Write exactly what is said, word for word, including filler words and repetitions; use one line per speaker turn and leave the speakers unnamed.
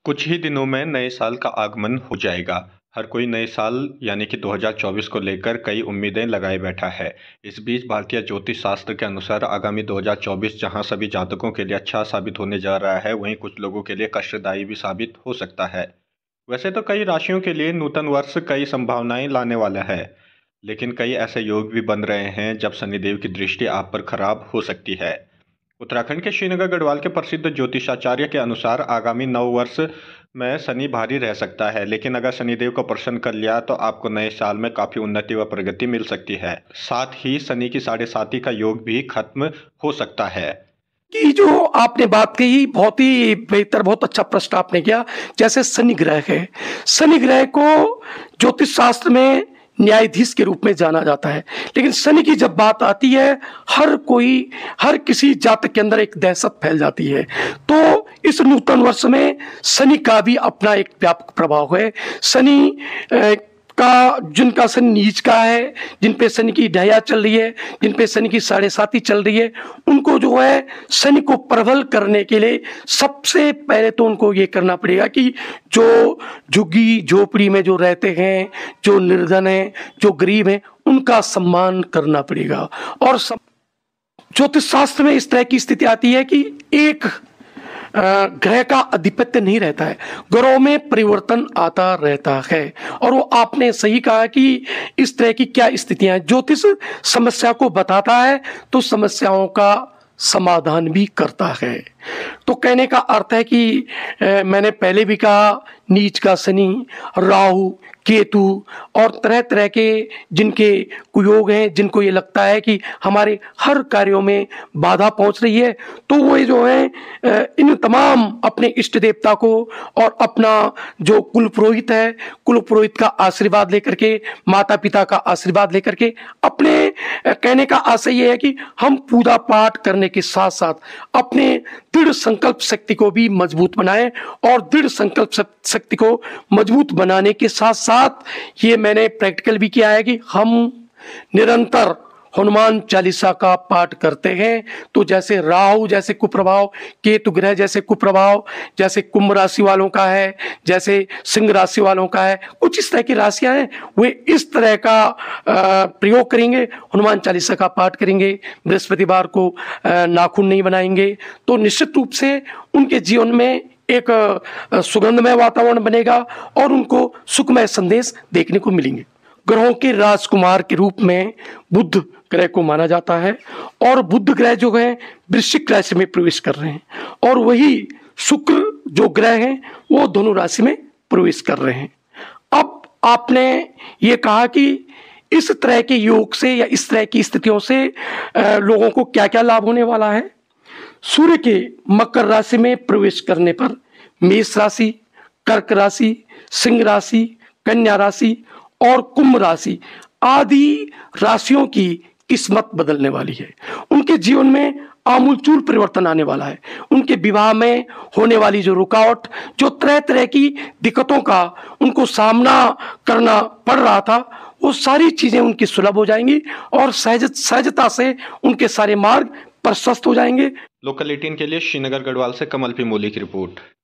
कुछ ही दिनों में नए साल का आगमन हो जाएगा। हर कोई नए साल यानी कि दो हज़ार चौबीस को लेकर कई उम्मीदें लगाए बैठा है। इस बीच भारतीय ज्योतिष शास्त्र के अनुसार आगामी दो हज़ार चौबीस जहां सभी जातकों के लिए अच्छा साबित होने जा रहा है, वहीं कुछ लोगों के लिए कष्टदायी भी साबित हो सकता है। वैसे तो कई राशियों के लिए नूतन वर्ष कई संभावनाएं लाने वाला है, लेकिन कई ऐसे योग भी बन रहे हैं जब शनिदेव की दृष्टि आप पर खराब हो सकती है। उत्तराखंड के श्रीनगर गढ़वाल के प्रसिद्ध ज्योतिषाचार्य के अनुसार आगामी नव वर्ष में शनि भारी रह सकता है, लेकिन अगर शनिदेव को प्रसन्न कर लिया तो आपको नए साल में काफी उन्नति व प्रगति मिल सकती है। साथ ही शनि की साढ़े साती का योग भी खत्म हो सकता है।
कि जो आपने बात कही बहुत ही बेहतर, बहुत अच्छा प्रश्न आपने किया। जैसे शनि ग्रह है, शनि ग्रह को ज्योतिष शास्त्र में न्यायाधीश के रूप में जाना जाता है, लेकिन शनि की जब बात आती है हर कोई हर किसी जातक के अंदर एक दहशत फैल जाती है। तो इस नूतन वर्ष में शनि का भी अपना एक व्यापक प्रभाव है। शनि का जिनका शनि नीच का है, जिन पे शनि की ढैया चल रही है, जिन पे शनि की साढ़े साती चल रही है, उनको जो है शनि को प्रबल करने के लिए सबसे पहले तो उनको ये करना पड़ेगा कि जो झुग्गी झोपड़ी में जो रहते हैं, जो निर्धन हैं, जो गरीब हैं, उनका सम्मान करना पड़ेगा। और ज्योतिष शास्त्र में इस तरह की स्थिति आती है कि एक ग्रह का अधिपत्य नहीं रहता है, ग्रहों में परिवर्तन आता रहता है। और वो आपने सही कहा कि इस तरह की क्या स्थितियां, ज्योतिष समस्या को बताता है तो समस्याओं का समाधान भी करता है। तो कहने का अर्थ है कि ए, मैंने पहले भी कहा, नीच का शनि, राहु, केतु और तरह तरह के जिनके कुयोग हैं, जिनको ये लगता है कि हमारे हर कार्यों में बाधा पहुंच रही है, तो वो जो है इन तमाम अपने इष्ट देवता को और अपना जो कुल पुरोहित है, कुल पुरोहित का आशीर्वाद लेकर के, माता पिता का आशीर्वाद लेकर के, अपने कहने का आशय ये है कि हम पूजा पाठ करने के साथ साथ अपने दृढ़ संकल्प शक्ति को भी मजबूत बनाएं। और दृढ़ संकल्प शक्ति को मजबूत बनाने के साथ साथ ये मैंने प्रैक्टिकल भी किया है कि हम निरंतर हनुमान चालीसा का पाठ करते हैं। तो जैसे राहु जैसे कुप्रभाव, केतु ग्रह जैसे कुप्रभाव, जैसे कुंभ राशि वालों का है, जैसे सिंह राशि वालों का है, कुछ इस तरह की राशियां हैं, वे इस तरह का प्रयोग करेंगे, हनुमान चालीसा का पाठ करेंगे, बृहस्पतिवार को नाखून नहीं बनाएंगे, तो निश्चित रूप से उनके जीवन में एक सुगंधमय वातावरण बनेगा और उनको सुखमय संदेश देखने को मिलेंगे। ग्रहों के राजकुमार के रूप में बुध ग्रह को माना जाता है और बुध ग्रह जो है वृश्चिक राशि में प्रवेश कर रहे हैं और वही शुक्र जो ग्रह हैं वो धनु राशि में प्रवेश कर रहे हैं। अब आपने ये कहा कि इस तरह के योग से या इस तरह की स्थितियों से लोगों को क्या क्या लाभ होने वाला है। सूर्य के मकर राशि में प्रवेश करने पर मेष राशि, कर्क राशि, सिंह राशि, कन्या राशि और कुंभ राशि आदि राशियों की किस्मत बदलने वाली है। उनके जीवन में आमूलचूल परिवर्तन आने वाला है। उनके विवाह में होने वाली जो रुकावट, जो तरह तरह की दिक्कतों का उनको सामना करना पड़ रहा था, वो सारी चीजें उनकी सुलभ हो जाएंगी और सहज सहजता से उनके सारे मार्ग प्रशस्त हो जाएंगे।
लोकल एटीन के लिए श्रीनगर गढ़वाल से कमल पी मोली की रिपोर्ट।